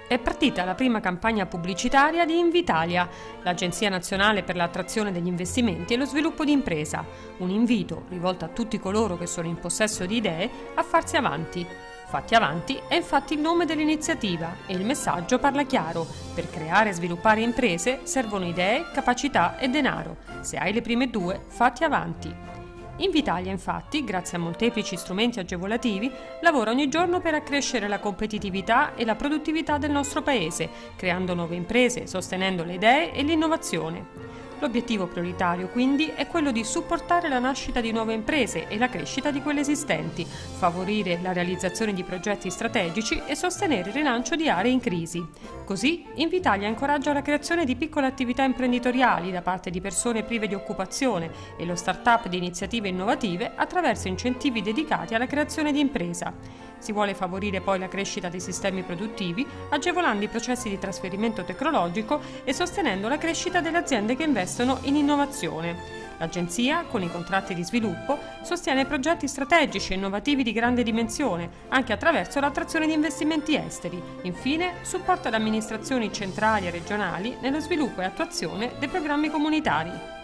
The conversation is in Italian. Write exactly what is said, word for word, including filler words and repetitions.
È partita la prima campagna pubblicitaria di Invitalia, l'Agenzia Nazionale per l'attrazione degli investimenti e lo sviluppo di impresa, un invito rivolto a tutti coloro che sono in possesso di idee a farsi avanti. Fatti avanti è infatti il nome dell'iniziativa e il messaggio parla chiaro: per creare e sviluppare imprese servono idee, capacità e denaro. Se hai le prime due, fatti avanti. Invitalia, infatti, grazie a molteplici strumenti agevolativi, lavora ogni giorno per accrescere la competitività e la produttività del nostro Paese, creando nuove imprese, sostenendo le idee e l'innovazione. L'obiettivo prioritario, quindi, è quello di supportare la nascita di nuove imprese e la crescita di quelle esistenti, favorire la realizzazione di progetti strategici e sostenere il rilancio di aree in crisi. Così, Invitalia incoraggia la creazione di piccole attività imprenditoriali da parte di persone prive di occupazione e lo start-up di iniziative innovative attraverso incentivi dedicati alla creazione di impresa. Si vuole favorire poi la crescita dei sistemi produttivi, agevolando i processi di trasferimento tecnologico e sostenendo la crescita delle aziende che investono in innovazione. L'Agenzia, con i contratti di sviluppo, sostiene progetti strategici e innovativi di grande dimensione, anche attraverso l'attrazione di investimenti esteri. Infine, supporta le amministrazioni centrali e regionali nello sviluppo e attuazione dei programmi comunitari.